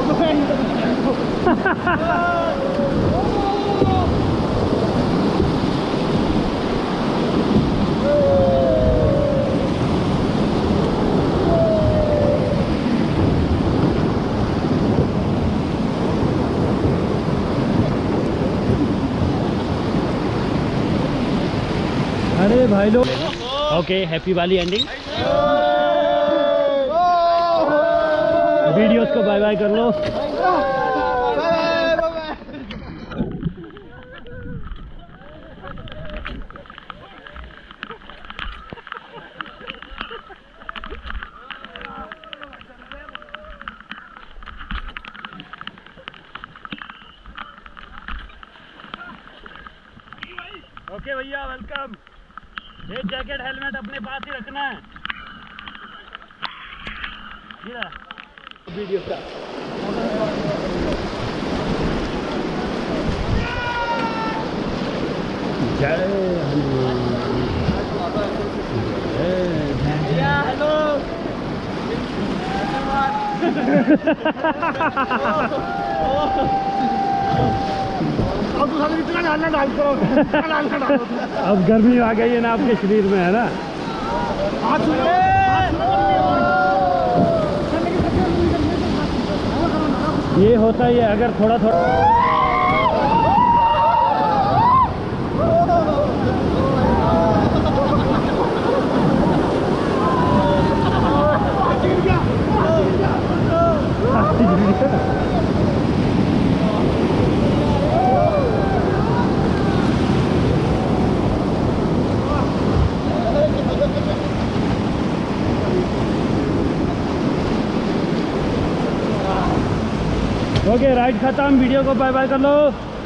अरे भाई लोग, ओके हैप्पी वाली एंडिंग। वीडियोस को बाय बाय कर लो। ओके भैया वेलकम। ये जैकेट हेलमेट अपने पास ही रखना है। वीडियो का जय हेलो। अब गर्मी आ गई है ना आपके शरीर में, है ना? ये होता ही है अगर थोड़ा थोड़ा ओके राइड खत्म। वीडियो को बाय बाय कर लो।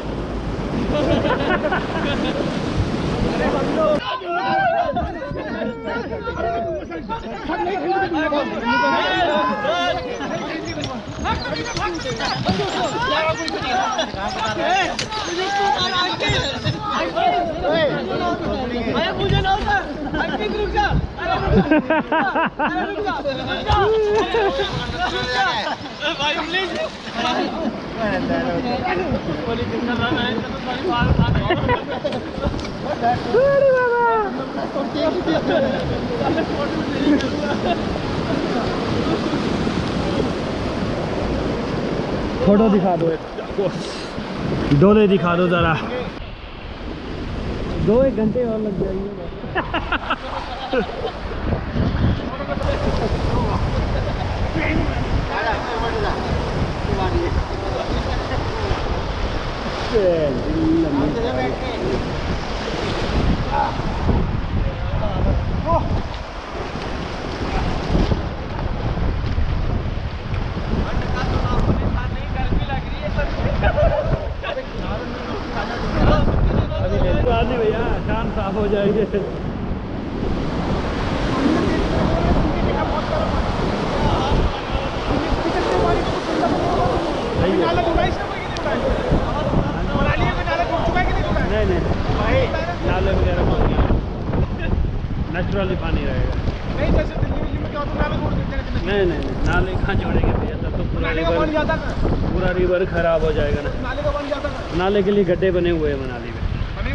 फोटो दिखा दो, डोले दिखा दो जरा। 2-1 घंटे और लग जाएंगे। भैया कान साफ हो जाएंगे। नहीं नाले वगैरह पानी नेचुरली पानी रहेगा। नहीं जैसे दिल्ली में क्या होता है, नाले छोड़ देते हैं। नहीं नाले कहाँ छोड़ेंगे भैया, तब तो पूरा रिवर खराब हो जाएगा ना। नाले का पानी जाता है। नाले के लिए गड्ढे बने हुए हैं मनाली में।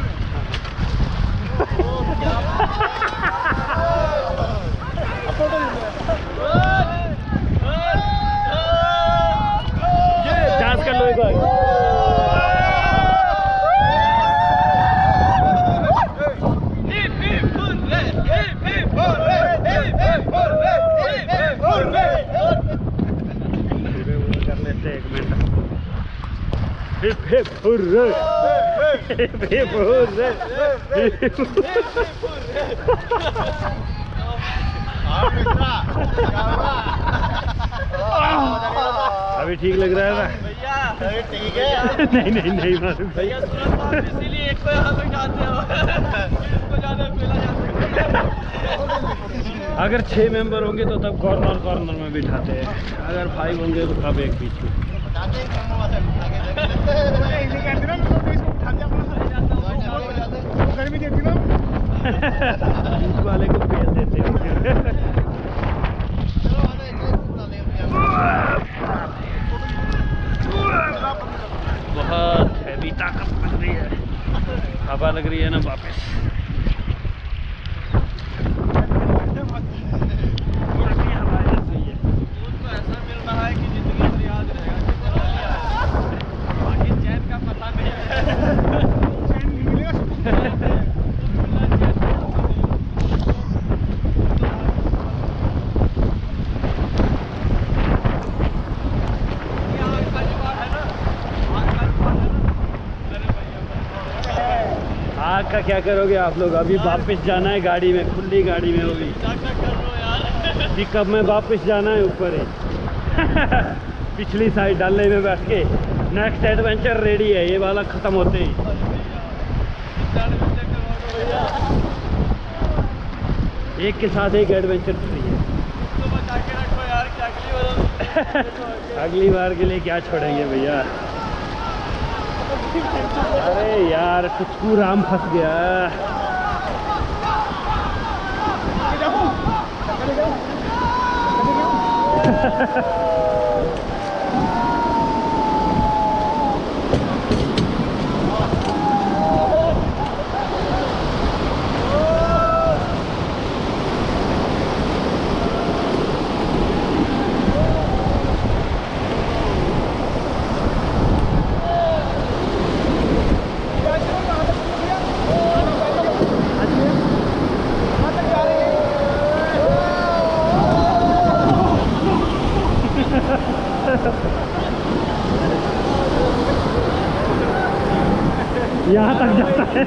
चार्ज कर लो एक बार। Hip hip hooray, hip hip hooray. अभी ठीक लग रहा है ना भैया? अभी ठीक है। नहीं मालूम भैया, इसीलिए एक को यहाँ बैठाते हो, इसको ज़्यादा पहला जाते हैं। अगर 6 मेंबर होंगे तो तब कॉर्नर में बिठाते हैं, अगर 5 होंगे तो कब एक बीच में। गर्मी देती ना वाले को भेज देते हैं। हवा लग रही है ना वापस। ऐसा मिल रहा है कि जिंदगी भर याद रहेगा, बाकी चैन का पता नहीं है। चैन नहीं मिलेगा। आग का क्या करोगे आप लोग? अभी वापस जाना है गाड़ी में, खुली गाड़ी में होगी। पिकअप में वापस जाना है ऊपर ही। पिछली साइड डालने में बैठ के। नेक्स्ट एडवेंचर रेडी है, ये वाला खत्म होते ही। एक के साथ एक एडवेंचर फ्री है। तो बचा के रखो यार, कि अगली बार के लिए क्या छोड़ेंगे भैया। अरे यार टुच्कू राम फंस गया। यहाँ तक जाता है।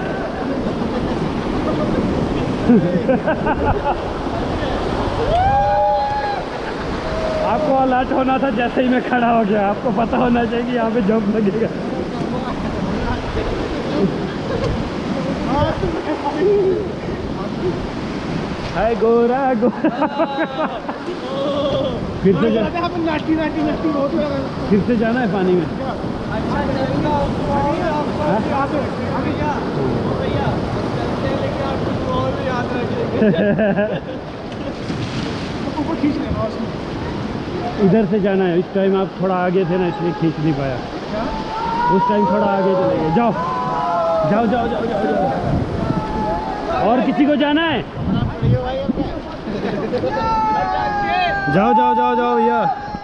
आपको अलर्ट होना था जैसे ही मैं खड़ा हो गया। आपको पता होना चाहिए कि यहाँ पे जंप लगेगा। हाय गोरा गोरा। फिर से फिर से जाना है पानी में। इधर से जाना है। इस टाइम आप थोड़ा आगे थे ना, इसलिए खींच नहीं पाया। उस टाइम थोड़ा आगे चले गए। जाओ जाओ जाओ जाओ जाओ जाओ। और किसी को जाना है? जाओ जाओ जाओ जाओ भैया।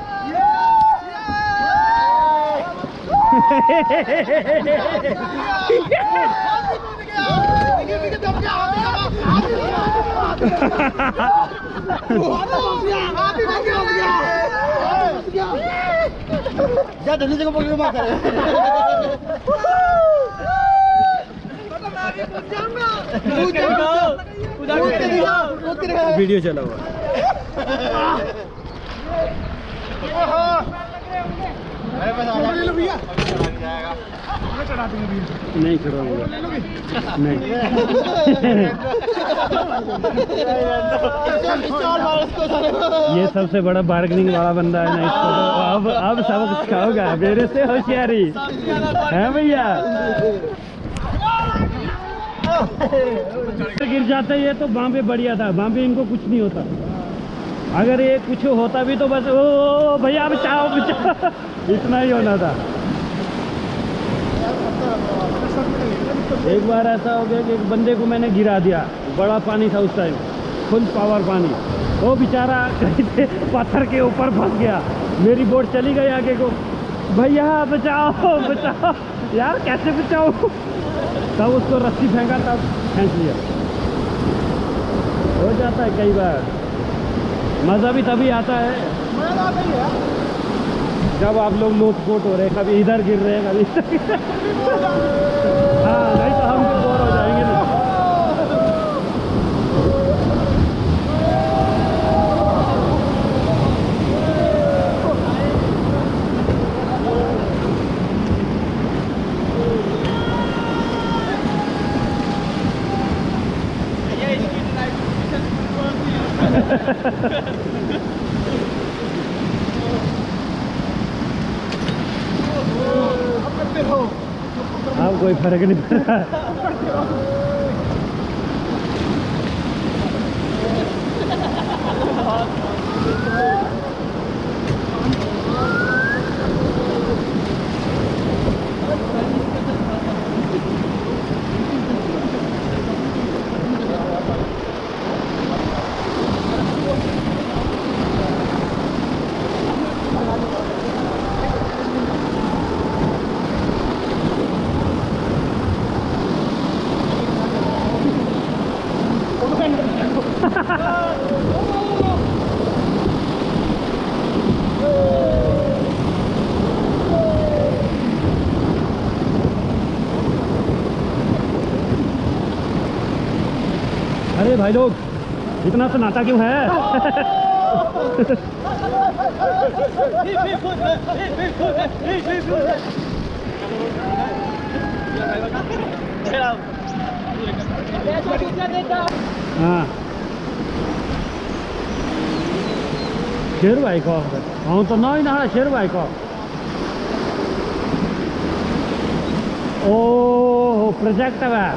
वीडियो चला हुआ। नहीं चढ़ाऊंगा, नहीं। ये सबसे बड़ा बार्गेनिंग वाला बंदा है ना, इसको तो अब सबक सिखाओगा मेरे से होशियारी है भैया। गिर जाते ये तो बाम्बे बढ़िया था। बाम्बे इनको कुछ नहीं होता। अगर ये कुछ होता भी तो बस ओ भैया बचाओ बचाओ, इतना ही होना था। एक बार ऐसा हो गया कि एक बंदे को मैंने गिरा दिया। बड़ा पानी था उस टाइम, फुल पावर पानी। वो बेचारा कहीं से पत्थर के ऊपर फंस गया। मेरी बोट चली गई आगे को। भैया बचाओ बचाओ यार, कैसे बचाओ? तब उसको रस्सी फेंका, तब खींच लिया। हो जाता है कई बार। मज़ा भी तभी आता है जब आप लोग लोटपोट हो रहे हैं, कभी इधर गिर रहे हैं, कभी हाँ, नहीं तो हम भी बोर हो जाएंगे ना। अब कोई फर्क नहीं पड़ रहा। अरे भाई लोग, इतना सन्नाटा क्यों है? हाँ शेर भाई को हाँ तो ना शेर भाई को ओ प्रोजेक्ट है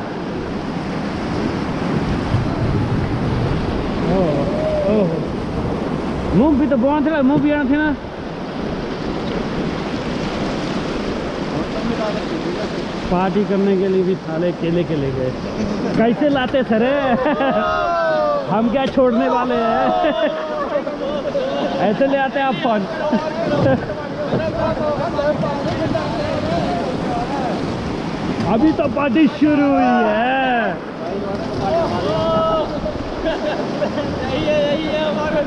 मुंह भी तो बहुत थे मुंह भी आना थे ना पार्टी करने के लिए भी साले केले के ले गए कैसे लाते सरे हम क्या छोड़ने वाले हैं ऐसे ले आते हैं आप फोन अभी तो पार्टी शुरू हुई है यही है हमारा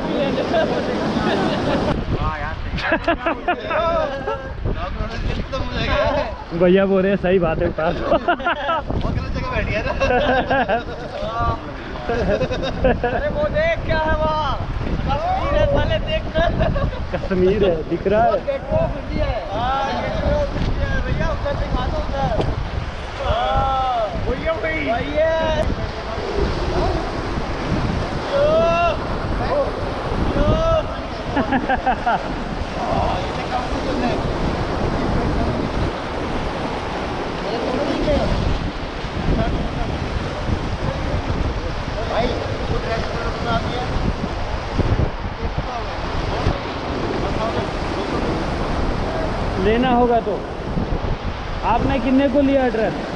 भैया बोल रहे सही बात है पास जगह बैठ गया ना अरे वो देख क्या है वहाँ कश्मीर है साले देखना कश्मीर है दिख रहा है भैया उधर दिखा दो उधर भैया लेना होगा तो आपने कितने को लिया एड्रेस?